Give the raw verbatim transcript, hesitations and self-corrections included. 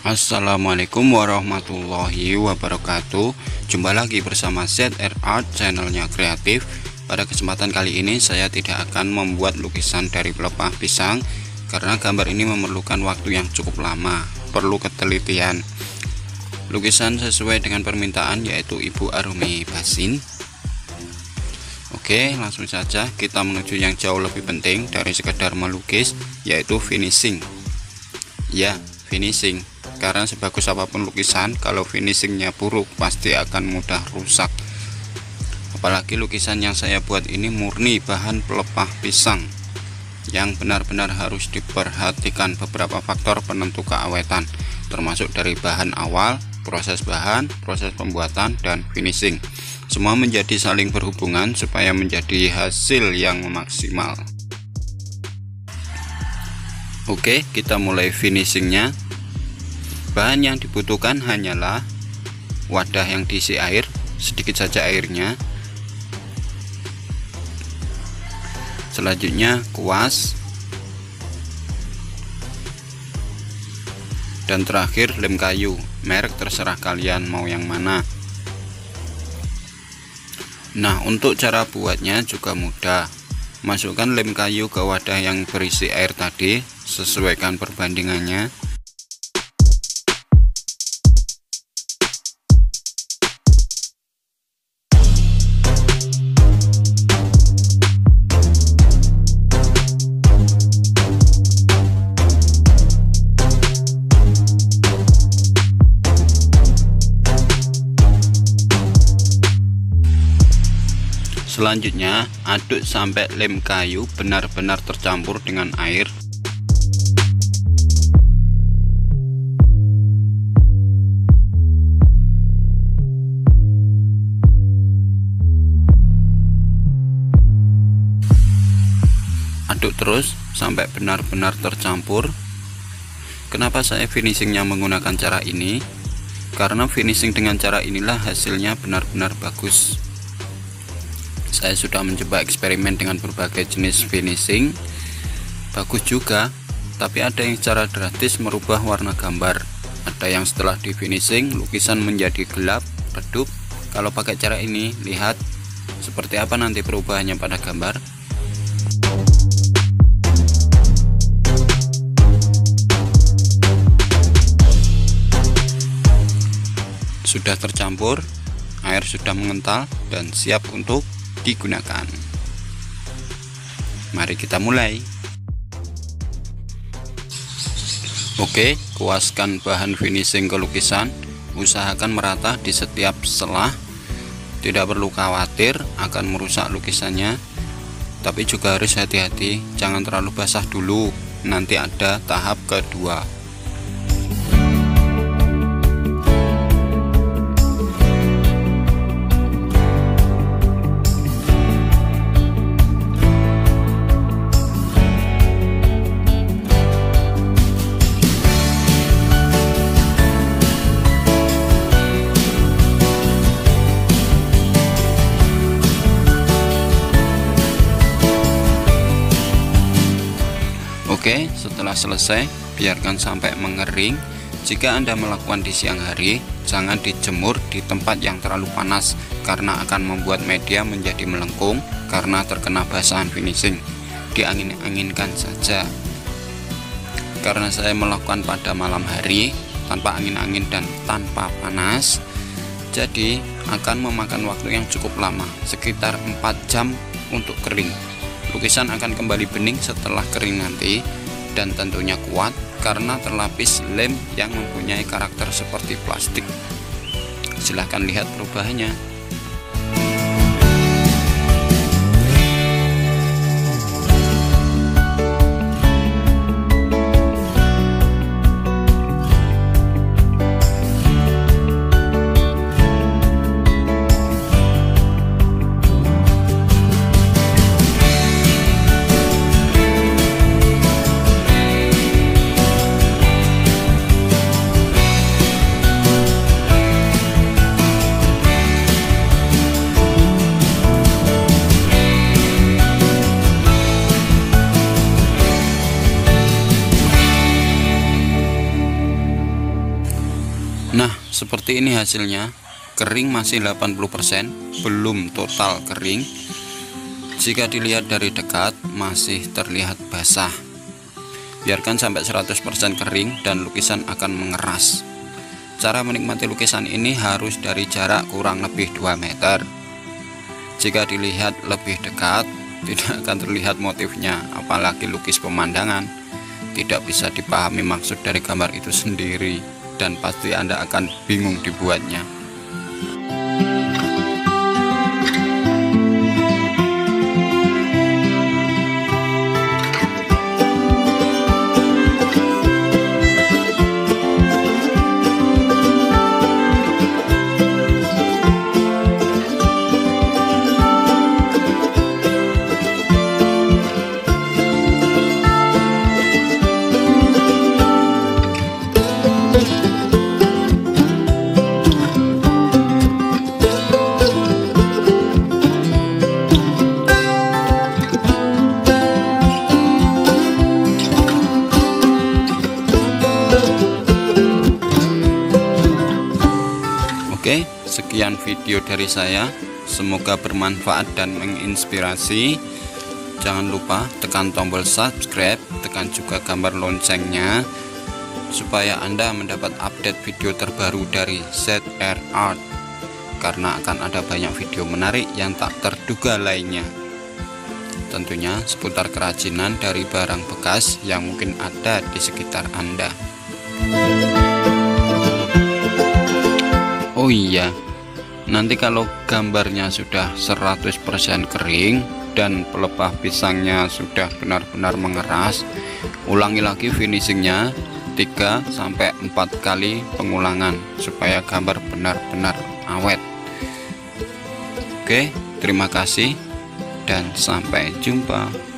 Assalamualaikum warahmatullahi wabarakatuh. Jumpa lagi bersama Z R Art, channelnya kreatif. Pada kesempatan kali ini saya tidak akan membuat lukisan dari pelepah pisang karena gambar ini memerlukan waktu yang cukup lama, perlu ketelitian. Lukisan sesuai dengan permintaan yaitu Ibu Arumi Basin. Oke, langsung saja kita menuju yang jauh lebih penting dari sekedar melukis, yaitu finishing. Ya, finishing. Karena sebagus apapun lukisan, kalau finishingnya buruk pasti akan mudah rusak. Apalagi lukisan yang saya buat ini murni bahan pelepah pisang, yang benar-benar harus diperhatikan beberapa faktor penentu keawetan, termasuk dari bahan awal, proses bahan, proses pembuatan, dan finishing. Semua menjadi saling berhubungan supaya menjadi hasil yang maksimal. Oke, kita mulai finishingnya. Bahan yang dibutuhkan hanyalah wadah yang diisi air, sedikit saja airnya. Selanjutnya kuas, dan terakhir lem kayu. Merek terserah kalian mau yang mana. Nah, untuk cara buatnya juga mudah. Masukkan lem kayu ke wadah yang berisi air tadi, sesuaikan perbandingannya. Selanjutnya, aduk sampai lem kayu benar-benar tercampur dengan air. Aduk terus sampai benar-benar tercampur. Kenapa saya finishingnya menggunakan cara ini? Karena finishing dengan cara inilah hasilnya benar-benar bagus. Saya sudah mencoba eksperimen dengan berbagai jenis finishing, bagus juga, tapi ada yang secara drastis merubah warna gambar. Ada yang setelah di finishing lukisan menjadi gelap, redup. Kalau pakai cara ini, lihat seperti apa nanti perubahannya pada gambar. Sudah tercampur, air sudah mengental dan siap untuk digunakan. Mari kita mulai. Oke, kuaskan bahan finishing ke lukisan. Usahakan merata di setiap selah. Tidak perlu khawatir akan merusak lukisannya, tapi juga harus hati-hati, jangan terlalu basah dulu, nanti ada tahap kedua. Oke, setelah selesai, biarkan sampai mengering. Jika Anda melakukan di siang hari, jangan dijemur di tempat yang terlalu panas karena akan membuat media menjadi melengkung karena terkena basahan finishing. Diangin-anginkan saja. Karena saya melakukan pada malam hari tanpa angin-angin dan tanpa panas, jadi akan memakan waktu yang cukup lama, sekitar empat jam untuk kering. Lukisan akan kembali bening setelah kering nanti, dan tentunya kuat karena terlapis lem yang mempunyai karakter seperti plastik. Silahkan lihat perubahannya. Seperti ini hasilnya, kering masih delapan puluh persen, belum total kering. Jika dilihat dari dekat masih terlihat basah. Biarkan sampai seratus persen kering dan lukisan akan mengeras. Cara menikmati lukisan ini harus dari jarak kurang lebih dua meter. Jika dilihat lebih dekat tidak akan terlihat motifnya, apalagi lukis pemandangan. Tidak bisa dipahami maksud dari gambar itu sendiri, dan pasti Anda akan bingung dibuatnya. Oke, sekian video dari saya. Semoga bermanfaat dan menginspirasi. Jangan lupa tekan tombol subscribe, tekan juga gambar loncengnya supaya Anda mendapat update video terbaru dari Z R Art, karena akan ada banyak video menarik yang tak terduga lainnya. Tentunya seputar kerajinan dari barang bekas yang mungkin ada di sekitar Anda. Oh iya, nanti kalau gambarnya sudah seratus persen kering dan pelepah pisangnya sudah benar-benar mengeras, ulangi lagi finishingnya tiga sampai empat kali pengulangan supaya gambar benar-benar awet. Oke, terima kasih dan sampai jumpa.